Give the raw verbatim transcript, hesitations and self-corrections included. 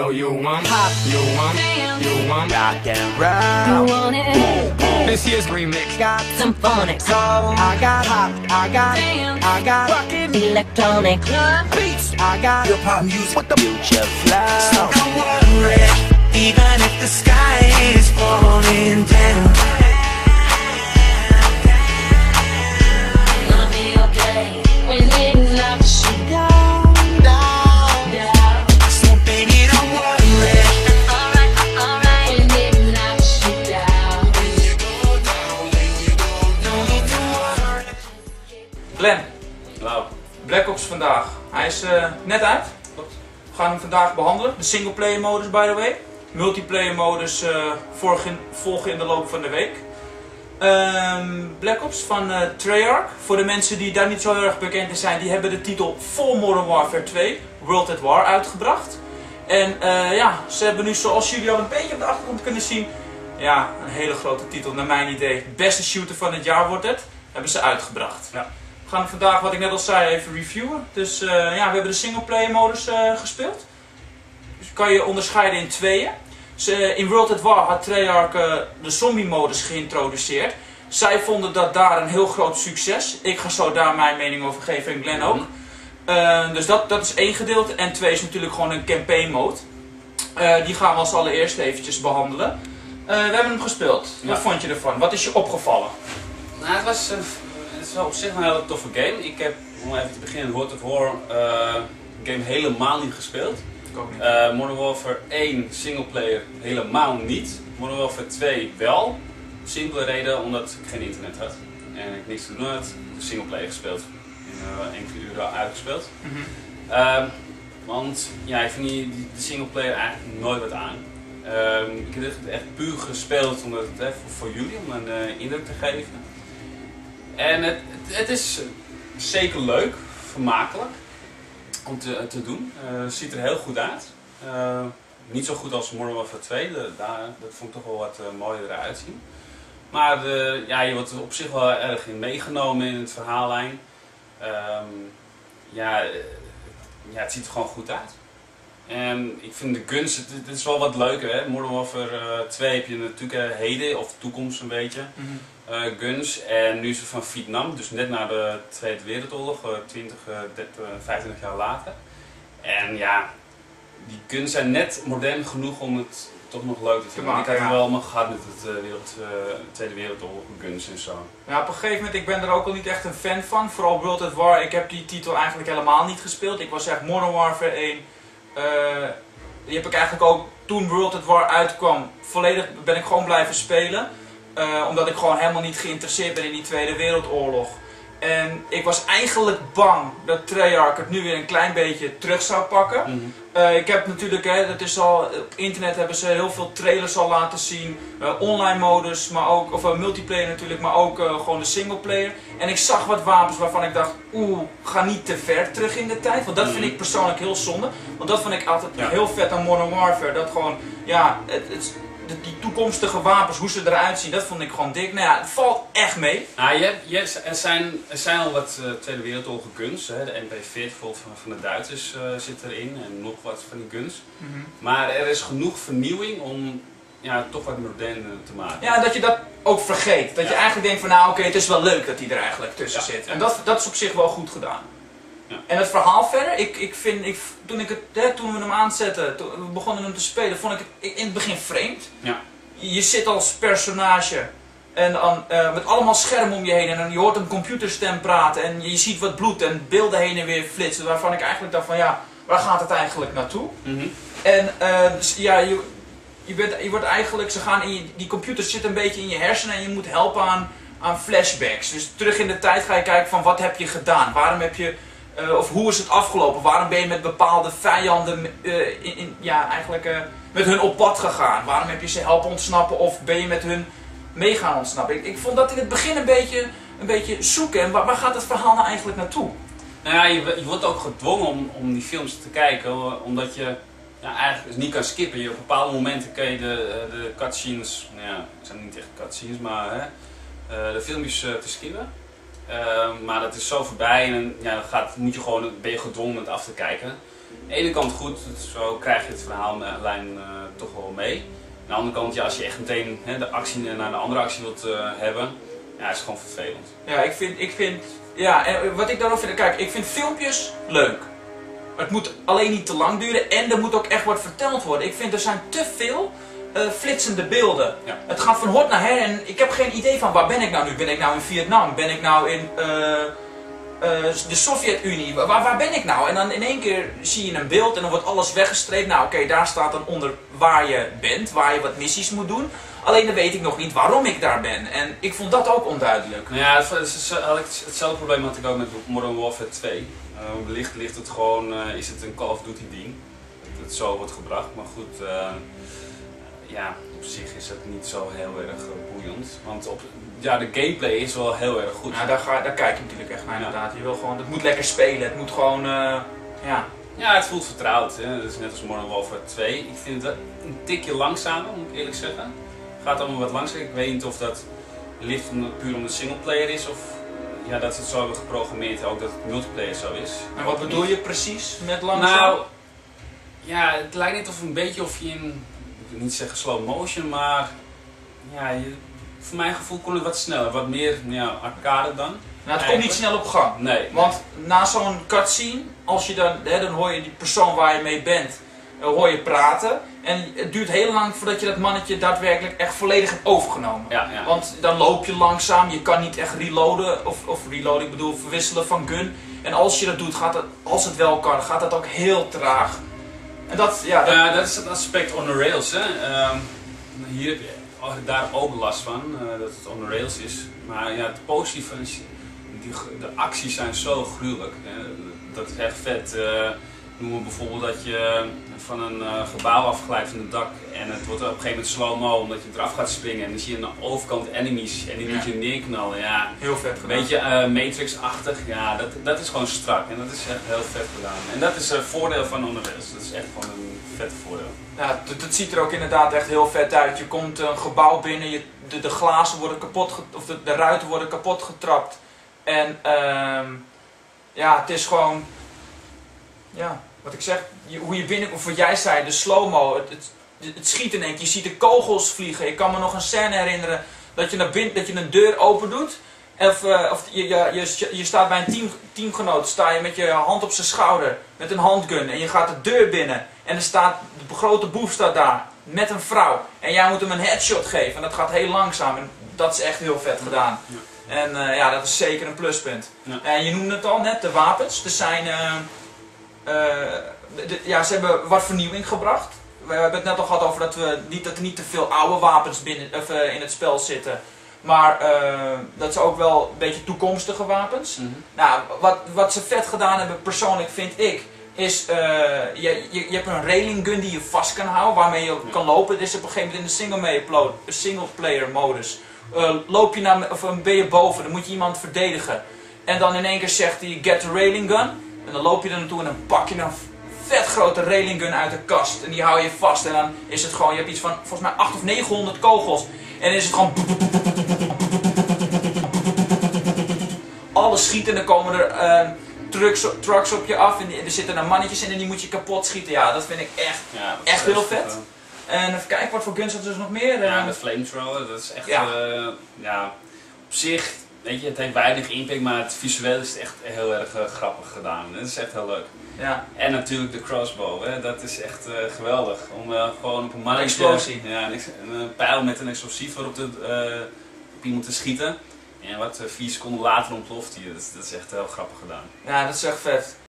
So you want pop, you want, you want rock and You roll. want it? This year's remix got Some phonics. soul. I got pop, I got, Dance. I got rockin' Electronic. beats. I got hip hop music with the future flow. So don't worry, even if the sky is falling down. Gonna be okay. When things have to shoot down, down, down. So baby, don't worry. Alright, alright. When things have to shoot down. When you go down, when you go down, don't need to worry. Glenn, Nou, Black Ops vandaag. Hij is uh, net uit. We gaan hem vandaag behandelen. De singleplayer modus, by the way. Multiplayer modus uh, volgen, volgen in de loop van de week. Um, Black Ops van uh, Treyarch. Voor de mensen die daar niet zo heel erg bekend in zijn, die hebben de titel Full Modern Warfare twee, World at War, uitgebracht. En uh, ja, ze hebben nu, zoals jullie al een beetje op de achtergrond kunnen zien, ja, een hele grote titel naar mijn idee. Beste shooter van het jaar wordt het. Hebben ze uitgebracht. Ja. We gaan vandaag, wat ik net al zei, even reviewen. Dus uh, ja, we hebben de singleplayer modus uh, gespeeld. Dus kan je onderscheiden in tweeën. Dus, uh, in World at War had Treyarch uh, de zombie modus geïntroduceerd. Zij vonden dat daar een heel groot succes. Ik ga zo daar mijn mening over geven en Glenn ook. Uh, dus dat, dat is één gedeelte. En twee is natuurlijk gewoon een campaign mode. Uh, die gaan we als allereerst eventjes behandelen. Uh, we hebben hem gespeeld. Ja. Wat vond je ervan? Wat is je opgevallen? nou het, was, uh, het is wel op zich een hele toffe game. Ik heb, om even te beginnen, World of War uh, game helemaal niet gespeeld. Ik ook niet. Uh, Modern Warfare één singleplayer helemaal niet. Modern Warfare twee wel. Simpele reden omdat ik geen internet had. En ik niks te doen had. Dus singleplayer gespeeld. In uh, enkele uren uitgespeeld. Mhm. Uh, want ja, ik vind die, die, de singleplayer eigenlijk nooit wat aan. Um, ik heb dit echt puur gespeeld omdat het, hè, voor, voor jullie, om een uh, indruk te geven. En het, het, het is zeker leuk, vermakelijk om te, te doen. Het uh, ziet er heel goed uit. Uh, niet zo goed als Modern Warfare twee, de, daar, dat vond ik toch wel wat uh, mooier eruit zien. Maar de, ja, je wordt er op zich wel erg in meegenomen in het verhaallijn. Um, ja, uh, ja, het ziet er gewoon goed uit. En ik vind de guns, het, het is wel wat leuker hè. Modern Warfare uh, twee heb je natuurlijk uh, heden of toekomst een beetje. Mm-hmm. Uh, guns en nu is het van Vietnam, dus net na de Tweede Wereldoorlog, uh, twintig, dertig, vijfentwintig jaar later. En ja, die guns zijn net modern genoeg om het toch nog leuk te vinden. maken, Ik had ja. het wel maar gehad met het uh, wereld, uh, Tweede Wereldoorlog guns en zo. Ja, op een gegeven moment, ik ben er ook al niet echt een fan van. Vooral World at War, ik heb die titel eigenlijk helemaal niet gespeeld. Ik was echt Modern Warfare één. Uh, die heb ik eigenlijk ook, toen World at War uitkwam, volledig ben ik gewoon blijven spelen. Uh, omdat ik gewoon helemaal niet geïnteresseerd ben in die Tweede Wereldoorlog. En ik was eigenlijk bang dat Treyarch het nu weer een klein beetje terug zou pakken. Mm-hmm. Uh, ik heb natuurlijk, hè, dat is al, op internet hebben ze heel veel trailers al laten zien. Uh, online modus, maar ook, of uh, multiplayer natuurlijk, maar ook uh, gewoon de singleplayer. En ik zag wat wapens waarvan ik dacht, oeh, ga niet te ver terug in de tijd. Want dat vind ik persoonlijk heel zonde. Want dat vond ik altijd Ja. heel vet aan Modern Warfare. Dat gewoon, ja, het, het, de, die toekomstige wapens, hoe ze eruit zien, dat vond ik gewoon dik. Nou ja, het valt echt mee. Nou, je hebt, je hebt, er, zijn, er zijn al wat uh, Tweede Wereldoorlog guns, hè. De M P veertig bijvoorbeeld van, van de Duitsers uh, zit erin en nog wat van die guns. Mm-hmm. Maar er is genoeg vernieuwing om ja, toch wat moderner te maken. Ja, dat je dat ook vergeet. Dat Ja. je eigenlijk denkt van, nou oké, het is wel leuk dat die er eigenlijk tussen Ja. zit. Ja. En dat, dat is op zich wel goed gedaan. Ja. En het verhaal verder, ik, ik vind, ik, toen, ik het, hè, toen we hem aanzetten, toen we begonnen hem te spelen, vond ik het in het begin vreemd. Ja. Je zit als personage en dan, uh, met allemaal schermen om je heen en dan, je hoort een computerstem praten en je ziet wat bloed en beelden heen en weer flitsen, waarvan ik eigenlijk dacht van ja, waar gaat het eigenlijk naartoe? Mm-hmm. En uh, dus, ja, je, je, bent, je wordt eigenlijk, ze gaan in je, die computers zitten een beetje in je hersenen en je moet helpen aan, aan flashbacks. Dus terug in de tijd ga je kijken van wat heb je gedaan, waarom heb je, uh, of hoe is het afgelopen, waarom ben je met bepaalde vijanden uh, in, in, ja, eigenlijk, uh, met hun op pad gegaan, waarom heb je ze helpen ontsnappen of ben je met hun mee gaan ontsnappen. Ik, ik vond dat in het begin een beetje, een beetje zoeken en waar, waar gaat het verhaal nou eigenlijk naartoe? Nou ja, je, je wordt ook gedwongen om, om die films te kijken, omdat je ja, eigenlijk niet kan skippen. Je, op bepaalde momenten kun je de, de cutscenes, nou ja, het zijn niet echt cutscenes, maar hè, uh, de filmpjes uh, te skippen. Uh, maar dat is zo voorbij en ja, dan gaat, moet je gewoon, ben je gedwongen het af te kijken. Aan de ene kant goed, zo krijg je het verhaallijn uh, toch wel mee. Aan de andere kant, ja, als je echt meteen hè, de actie naar de andere actie wilt uh, hebben, ja, is het gewoon vervelend. Ja, ik vind, ik vind, ja, en wat ik daarover vind, kijk, ik vind filmpjes leuk. Het moet alleen niet te lang duren en er moet ook echt wat verteld worden. Ik vind er zijn te veel uh, flitsende beelden. Ja. Het gaat van hot naar her en ik heb geen idee van waar ben ik nou nu? Ben ik nou in Vietnam? Ben ik nou in uh, uh, de Sovjet-Unie? Waar, waar ben ik nou? En dan in één keer zie je een beeld en dan wordt alles weggestreept. Nou oké, okay, daar staat dan onder waar je bent, waar je wat missies moet doen. Alleen dan weet ik nog niet waarom ik daar ben. En ik vond dat ook onduidelijk. Nou ja, het is, hetzelfde probleem had ik ook met Modern Warfare twee. Uh, wellicht ligt het gewoon, uh, is het een Call of Duty ding. Dat het zo wordt gebracht. Maar goed, uh, ja, op zich is het niet zo heel erg uh, boeiend. Want op, ja, de gameplay is wel heel erg goed. Ja, daar, ga, daar kijk je natuurlijk echt naar, inderdaad. Je wil gewoon, het moet lekker spelen. Het moet gewoon, uh, ja... Ja, het voelt vertrouwd. Hè? Dat is net als Modern Warfare twee. Ik vind het een tikje langzamer, moet ik eerlijk zeggen. Het gaat allemaal wat langzamer. Ik weet niet of dat ligt om, puur om de singleplayer is of ja, dat ze het zo hebben geprogrammeerd, ook dat het multiplayer zo is. En wat bedoel je precies met langzaam? Nou, ja, het lijkt net of een beetje of je in, ik wil niet zeggen slow motion, maar ja, je, voor mijn gevoel kon het wat sneller, wat meer ja, arcade dan. Nou, het komt niet snel op gang. Nee. Want na zo'n cutscene, als je dan, hè, dan hoor je die persoon waar je mee bent, uh, hoor je praten. En het duurt heel lang voordat je dat mannetje daadwerkelijk echt volledig hebt overgenomen. Ja, ja. Want dan loop je langzaam, je kan niet echt reloaden, of, of reloaden, ik bedoel verwisselen van gun. En als je dat doet, gaat het, als het wel kan, gaat dat ook heel traag. En dat, ja, dat... Uh, dat is het aspect on the rails. Hè. Uh, hier heb je daar ook last van, uh, dat het on the rails is. Maar ja, het positieve is, die, de acties zijn zo gruwelijk. Hè. Dat is echt vet. Uh, Noem maar bijvoorbeeld dat je van een uh, gebouw afglijdt van het dak en het wordt op een gegeven moment slow-mo omdat je eraf gaat springen en dan zie je aan de overkant enemies en die moet je neerknallen. Ja, heel vet gedaan. Een beetje uh, Matrix-achtig, ja, dat, dat is gewoon strak en dat is echt heel vet gedaan. En dat is een uh, voordeel van On The Rails, dat is echt gewoon een vet voordeel. Ja, het ziet er ook inderdaad echt heel vet uit. Je komt een gebouw binnen, je, de, de glazen worden kapot, of de, de ruiten worden kapot getrapt en uh, ja, het is gewoon, ja. Wat ik zeg, je, hoe je binnenkomt, wat jij zei, de slow-mo, het, het, het schiet in één keer, je ziet de kogels vliegen. Ik kan me nog een scène herinneren dat je, naar binnen, dat je een deur open doet. Of, uh, of je, je, je, je staat bij een team, teamgenoot, sta je met je hand op zijn schouder, met een handgun. En je gaat de deur binnen en er staat, de grote boef staat daar, met een vrouw. En jij moet hem een headshot geven en dat gaat heel langzaam. En dat is echt heel vet gedaan. Ja. En uh, ja, dat is zeker een pluspunt. Ja. En je noemde het al net, de wapens. Er zijn... Uh, Uh, de, ja, ze hebben wat vernieuwing gebracht. We hebben het net al gehad over dat, we niet, dat er niet te veel oude wapens binnen, of, uh, in het spel zitten. Maar uh, dat zijn ook wel een beetje toekomstige wapens. Mm-hmm. Nou, wat, wat ze vet gedaan hebben, persoonlijk vind ik, is uh, je, je, je hebt een railing gun die je vast kan houden, waarmee je kan lopen. Dit is op een gegeven moment in de single player modus. Uh, loop je naar, of ben je boven, dan moet je iemand verdedigen. En dan in één keer zegt hij, get the railing gun. En dan loop je er naartoe en dan pak je een vet grote railing gun uit de kast. En die hou je vast. En dan is het gewoon, je hebt iets van volgens mij achthonderd of negenhonderd kogels. En dan is het gewoon... Alles schieten en dan komen er uh, trucks, trucks op je af. En er zitten er mannetjes in en die moet je kapot schieten. Ja, dat vind ik echt, ja, echt heel vet. vet. En even kijken, wat voor guns hadden ze dus nog meer? Ja, de flamethrower, dat is echt... Ja. Uh, ja, op zich... Weet je, het heeft weinig impact, maar het visueel is het echt heel erg uh, grappig gedaan. Dat is echt heel leuk. Ja. En natuurlijk de crossbow, hè? Dat is echt uh, geweldig. Om uh, gewoon op een mannetje, explosie. Ja, een, een pijl met een explosief erop te, uh, op iemand te schieten. En wat uh, vier seconden later ontploft hij. Dat, dat is echt heel grappig gedaan. Ja, dat is echt vet.